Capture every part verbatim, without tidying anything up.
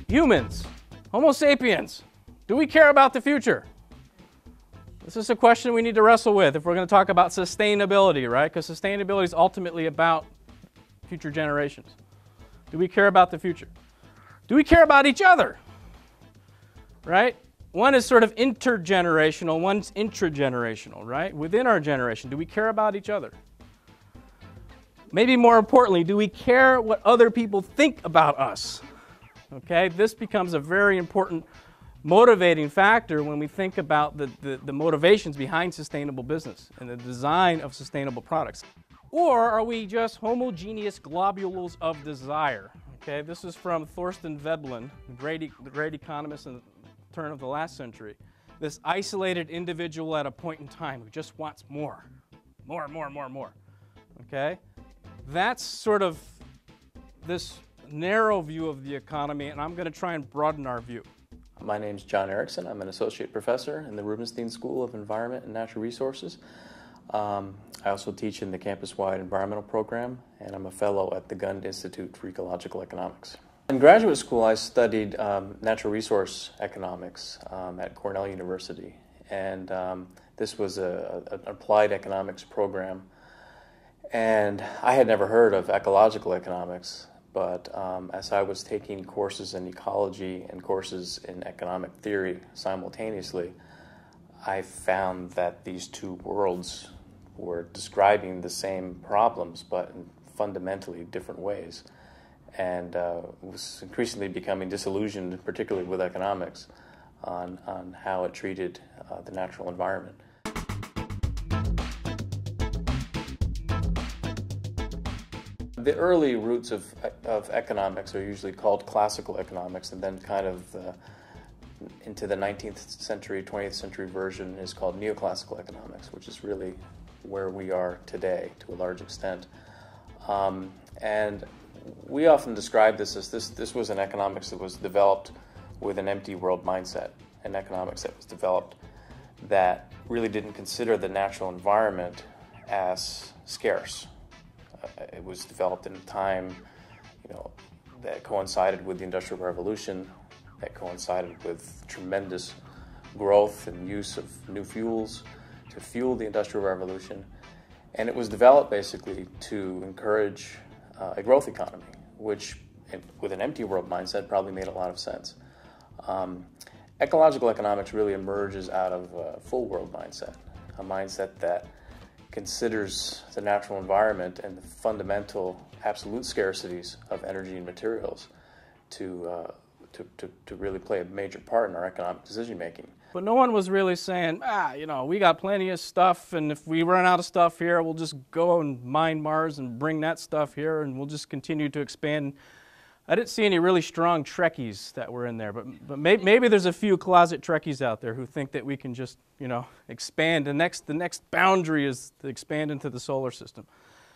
Humans, Homo sapiens, do we care about the future? This is a question we need to wrestle with if we're going to talk about sustainability, right? Because sustainability is ultimately about future generations. Do we care about the future? Do we care about each other? Right? One is sort of intergenerational, one's intragenerational, right? Within our generation, do we care about each other? Maybe more importantly, do we care what other people think about us? Okay, this becomes a very important motivating factor when we think about the, the, the motivations behind sustainable business and the design of sustainable products. Or are we just homogeneous globules of desire? Okay, this is from Thorsten Veblen, the great, e the great economist in the turn of the last century. This isolated individual at a point in time who just wants more, more, more, more, more. Okay, that's sort of this narrow view of the economy, and I'm going to try and broaden our view. My name's John Erickson. I'm an associate professor in the Rubenstein School of Environment and Natural Resources. Um, I also teach in the campus-wide environmental program, and I'm a fellow at the Gund Institute for Ecological Economics. In graduate school, I studied um, natural resource economics um, at Cornell University, and um, this was a, a, an applied economics program. And I had never heard of ecological economics. But um, as I was taking courses in ecology and courses in economic theory simultaneously, I found that these two worlds were describing the same problems, but in fundamentally different ways. And uh, was increasingly becoming disillusioned, particularly with economics, on, on how it treated uh, the natural environment. The early roots of, of economics are usually called classical economics, and then kind of uh, into the nineteenth century, twentieth century version is called NeoClassical economics, which is really where we are today to a large extent. Um, and we often describe this as this, this was an economics that was developed with an empty world mindset, an economics that was developed that really didn't consider the natural environment as scarce. It was developed in a time, you know, that coincided with the Industrial Revolution, that coincided with tremendous growth and use of new fuels to fuel the Industrial Revolution. And it was developed basically to encourage uh, a growth economy, which, with an empty world mindset, probably made a lot of sense. Um, ecological economics really emerges out of a full world mindset, a mindset that considers the natural environment and the fundamental absolute scarcities of energy and materials to, uh, to, to, to really play a major part in our economic decision making. But no one was really saying, ah, you know, we got plenty of stuff, and if we run out of stuff here, we'll just go and mine Mars and bring that stuff here, and we'll just continue to expand. I didn't see any really strong Trekkies that were in there, but, but may, maybe there's a few closet Trekkies out there who think that we can just, you know, expand. The next, the next boundary is to expand into the solar system.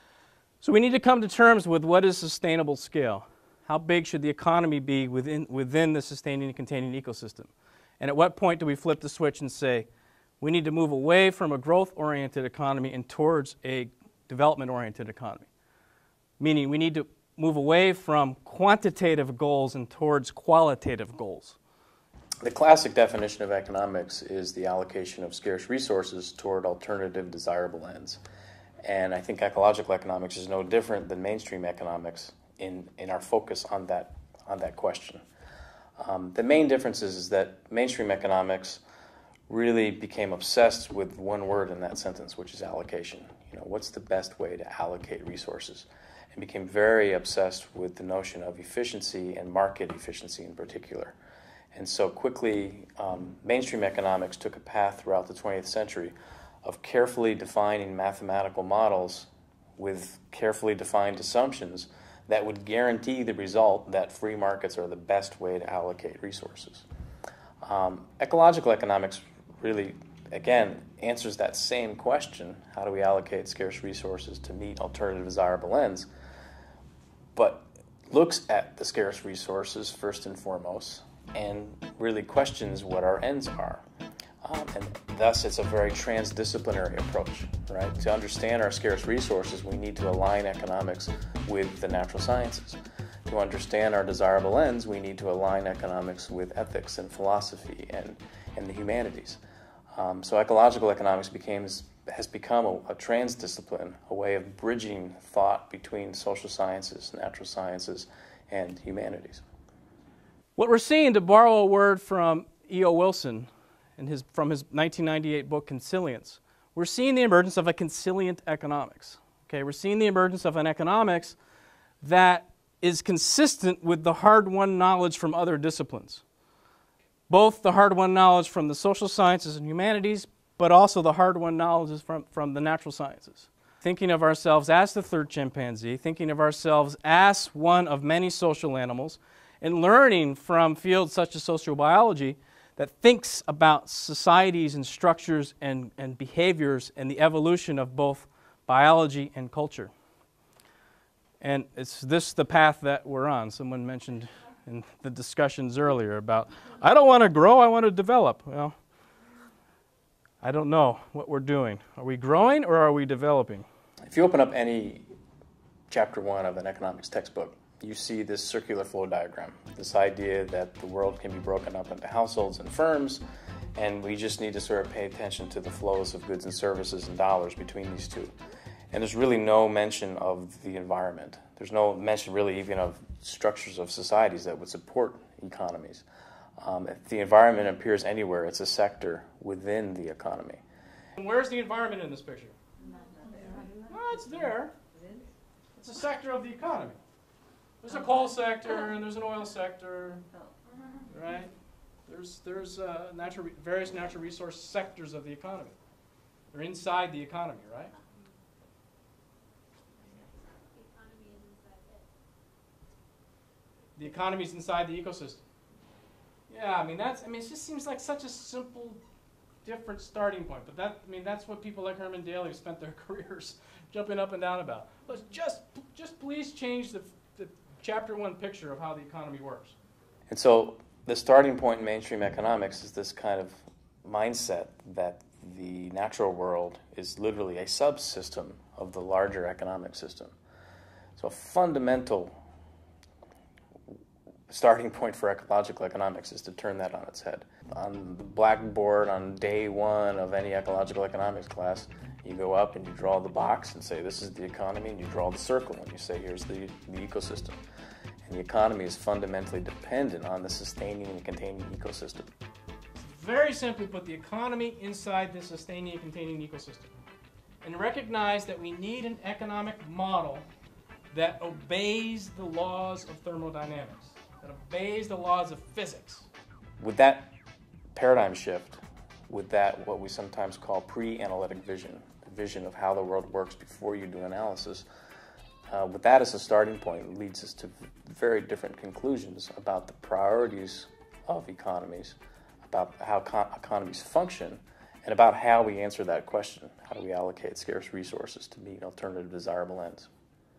So we need to come to terms with what is sustainable scale. How big should the economy be within, within the sustaining and containing ecosystem? And at what point do we flip the switch and say, we need to move away from a growth-oriented economy and towards a development-oriented economy? Meaning we need to move away from quantitative goals and towards qualitative goals. The classic definition of economics is the allocation of scarce resources toward alternative desirable ends. And I think ecological economics is no different than mainstream economics in, in our focus on that, on that question. Um, the main difference is, is that mainstream economics really became obsessed with one word in that sentence, which is allocation. You know, what's the best way to allocate resources? And became very obsessed with the notion of efficiency and market efficiency in particular. And so quickly, um, mainstream economics took a path throughout the twentieth century of carefully defining mathematical models with carefully defined assumptions that would guarantee the result that free markets are the best way to allocate resources. Um, ecological economics really, again, answers that same question: how do we allocate scarce resources to meet alternative desirable ends? But looks at the scarce resources first and foremost and really questions what our ends are. Um, and thus it's a very transdisciplinary approach, right? To understand our scarce resources, we need to align economics with the natural sciences. to understand our desirable ends, we need to align economics with ethics and philosophy and, and the humanities. Um, so ecological economics became, has become a, a transdiscipline, a way of bridging thought between social sciences, natural sciences, and humanities. What we're seeing, to borrow a word from E O Wilson in his, from his nineteen ninety-eight book, Consilience, we're seeing the emergence of a consilient economics. Okay, we're seeing the emergence of an economics that is consistent with the hard-won knowledge from other disciplines. Both the hard-won knowledge from the social sciences and humanities, but also the hard-won knowledge from, from the natural sciences. Thinking of ourselves as the third chimpanzee, thinking of ourselves as one of many social animals, and learning from fields such as sociobiology that thinks about societies and structures and, and behaviors and the evolution of both biology and culture. And it's this the path that we're on. Someone mentioned in the discussions earlier about, I don't want to grow, I want to develop. Well, I don't know what we're doing. Are we growing or are we developing? If you open up any chapter one of an economics textbook, you see this circular flow diagram, this idea that the world can be broken up into households and firms, and we just need to sort of pay attention to the flows of goods and services and dollars between these two. And there's really no mention of the environment. There's no mention really even of structures of societies that would support economies. Um, if the environment appears anywhere, it's a sector within the economy. And where's the environment in this picture? Well, it's there. It's a sector of the economy. There's a coal sector and there's an oil sector, right? There's, there's uh, natural, various natural resource sectors of the economy. They're inside the economy, right? The economy is inside the ecosystem. Yeah, I mean that's. I mean, it just seems like such a simple, different starting point. But that, I mean, that's what people like Herman Daly spent their careers jumping up and down about. Let's just, just please change the, the chapter one picture of how the economy works. And so the starting point in mainstream economics is this kind of mindset that the natural world is literally a subsystem of the larger economic system. So a fundamental starting point for ecological economics is to turn that on its head. On the blackboard on day one of any ecological economics class, you go up and you draw the box and say this is the economy, and you draw the circle and you say here's the, the ecosystem. And the economy is fundamentally dependent on the sustaining and containing ecosystem. Very simply put, the economy inside the sustaining and containing ecosystem. And recognize that we need an economic model that obeys the laws of thermodynamics, that obeys the laws of physics. With that paradigm shift, with that what we sometimes call pre-analytic vision, the vision of how the world works before you do analysis, uh, with that as a starting point, it leads us to very different conclusions about the priorities of economies, about how economies function, and about how we answer that question. How do we allocate scarce resources to meet alternative desirable ends?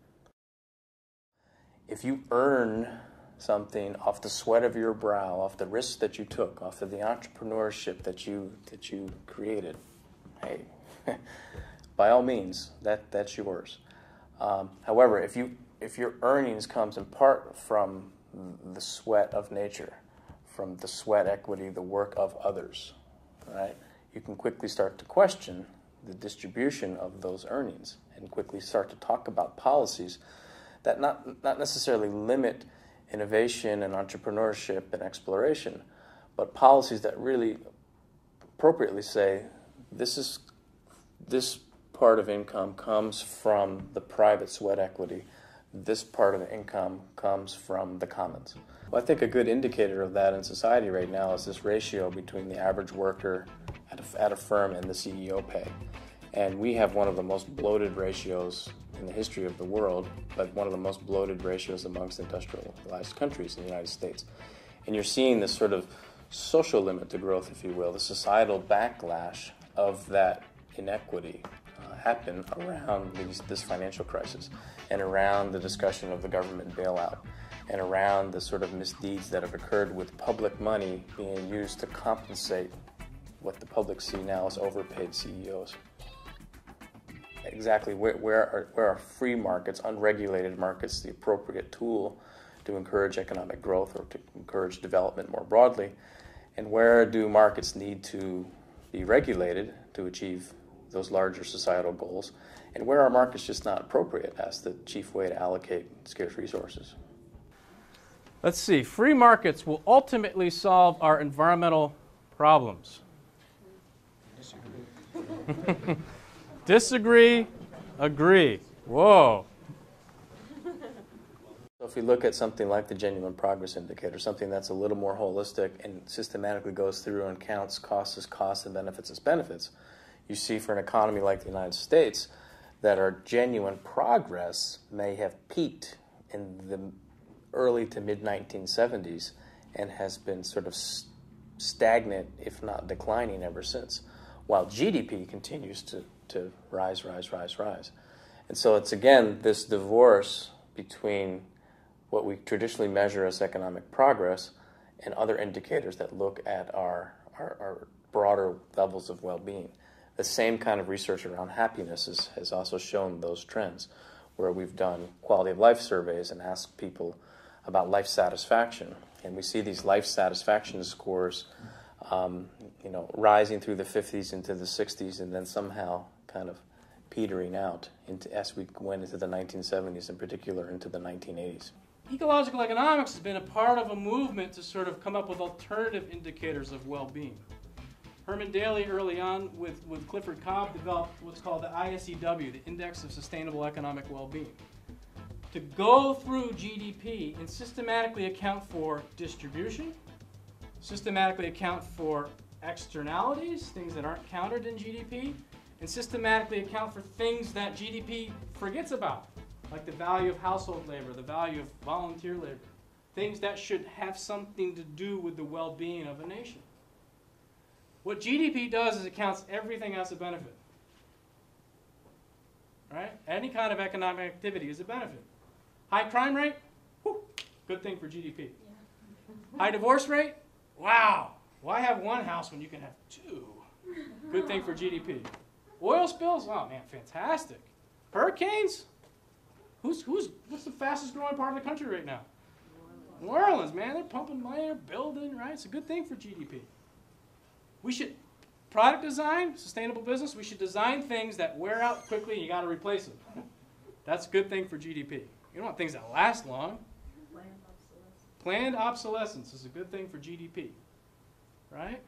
If you earn something off the sweat of your brow, off the risks that you took, off of the entrepreneurship that you that you created, hey, by all means, that that's yours. Um, however, if you if your earnings comes in part from the sweat of nature, from the sweat equity, the work of others, right, you can quickly start to question the distribution of those earnings and quickly start to talk about policies that not not necessarily limit innovation and entrepreneurship and exploration, but policies that really appropriately say this is this part of income comes from the private sweat equity, this part of the income comes from the commons. Well, I think a good indicator of that in society right now is this ratio between the average worker at a, at a firm and the C E O pay. And we have one of the most bloated ratios in the history of the world, but one of the most bloated ratios amongst industrialized countries in the United States. And you're seeing this sort of social limit to growth, if you will, the societal backlash of that inequity uh, happen around these, this financial crisis and around the discussion of the government bailout and around the sort of misdeeds that have occurred with public money being used to compensate what the public see now as overpaid C E Os. Exactly where, where, are, where are free markets, unregulated markets, the appropriate tool to to encourage economic growth or to encourage development more broadly? And where do markets need to be regulated to achieve those larger societal goals? And where are markets just not appropriate as the chief way to allocate scarce resources? Let's see. Free markets will ultimately solve our environmental problems. Disagree. Disagree, agree. Whoa. So if we look at something like the Genuine Progress Indicator, something that's a little more holistic and systematically goes through and counts costs as costs and benefits as benefits, you see for an economy like the United States that our genuine progress may have peaked in the early to mid nineteen seventies and has been sort of stagnant, if not declining, ever since, while G D P continues to, to rise, rise, rise, rise. And so it's, again, this divorce between what we traditionally measure as economic progress and other indicators that look at our, our, our broader levels of well-being. The same kind of research around happiness is, has also shown those trends, where we've done quality of life surveys and asked people about life satisfaction. And we see these life satisfaction scores um, you know, rising through the fifties into the sixties and then somehow kind of petering out into, as we went into the nineteen seventies, in particular into the nineteen eighties. Ecological economics has been a part of a movement to sort of come up with alternative indicators of well-being. Herman Daly early on with, with Clifford Cobb developed what's called the I S E W, the Index of Sustainable Economic Well-Being, to go through G D P and systematically account for distribution, systematically account for externalities, things that aren't counted in G D P, and systematically account for things that G D P forgets about, like the value of household labor, the value of volunteer labor, things that should have something to do with the well-being of a nation. What G D P does is it counts everything as a benefit. Right? Any kind of economic activity is a benefit. High crime rate? Whew, good thing for G D P. Yeah. High divorce rate? Wow. Why have one house when you can have two? Good thing for G D P. Oil spills? Oh man, fantastic. Hurricanes? Who's, who's, what's the fastest growing part of the country right now? New Orleans, New Orleans, man. They're pumping money, they're building, right? It's a good thing for G D P. We should, product design, sustainable business, we should design things that wear out quickly and you got to replace them. That's a good thing for G D P. You don't want things that last long. Planned obsolescence. Planned obsolescence is a good thing for G D P, right?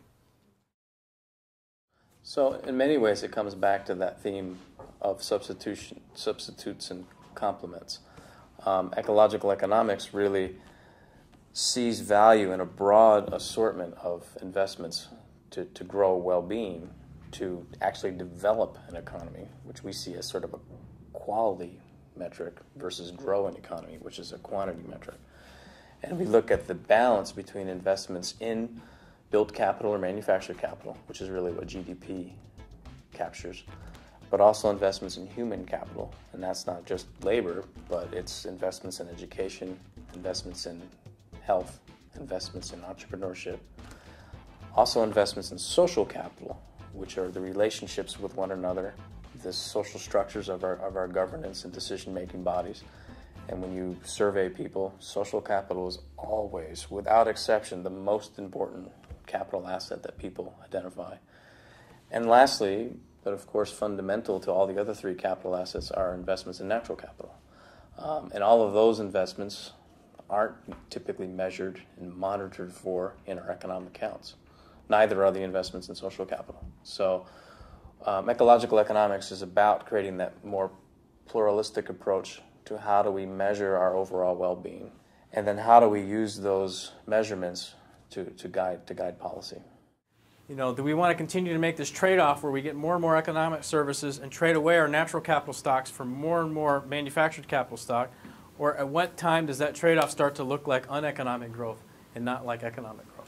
So in many ways it comes back to that theme of substitution, substitutes and complements. Um, ecological economics really sees value in a broad assortment of investments to, to grow well-being, to actually develop an economy, which we see as sort of a quality metric, versus grow an economy, which is a quantity metric. And we look at the balance between investments in built capital or manufactured capital, which is really what G D P captures, but also investments in human capital. And that's not just labor, but it's investments in education, investments in health, investments in entrepreneurship, also investments in social capital, which are the relationships with one another, the social structures of our, of our governance and decision-making bodies. And when you survey people, social capital is always, without exception, the most important capital asset that people identify. And lastly, but of course fundamental to all the other three capital assets, are investments in natural capital. Um, and all of those investments aren't typically measured and monitored for in our economic counts. Neither are the investments in social capital. So um, ecological economics is about creating that more pluralistic approach to how do we measure our overall well-being, and then how do we use those measurements to, to, guide, to guide policy. You know, do we want to continue to make this trade-off where we get more and more economic services and trade away our natural capital stocks for more and more manufactured capital stock? Or at what time does that trade-off start to look like uneconomic growth and not like economic growth?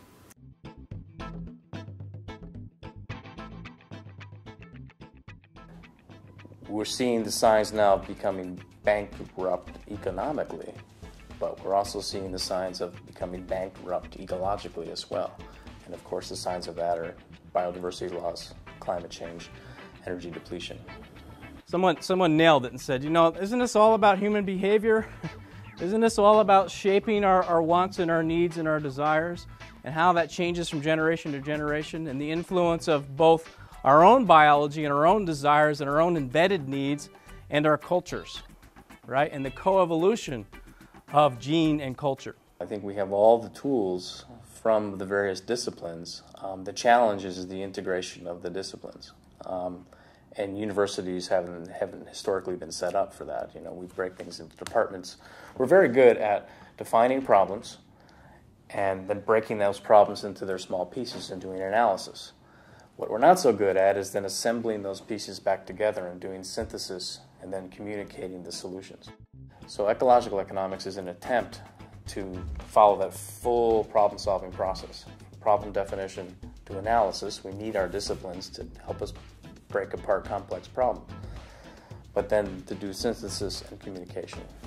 We're seeing the signs now of becoming bankrupt economically, but we're also seeing the signs of becoming bankrupt ecologically as well. And of course the signs of that are biodiversity loss, climate change, energy depletion. Someone, someone nailed it and said, you know, isn't this all about human behavior? Isn't this all about shaping our, our wants and our needs and our desires, and how that changes from generation to generation, and the influence of both our own biology and our own desires and our own embedded needs and our cultures, right? And the coevolution of gene and culture. I think we have all the tools from the various disciplines. Um, the challenge is the integration of the disciplines. Um, and universities haven't, haven't historically been set up for that. You know, we break things into departments. We're very good at defining problems and then breaking those problems into their small pieces and doing analysis. What we're not so good at is then assembling those pieces back together and doing synthesis and then communicating the solutions. So ecological economics is an attempt to follow that full problem-solving process. Problem definition to analysis, we need our disciplines to help us break apart complex problems. But then to do synthesis and communication.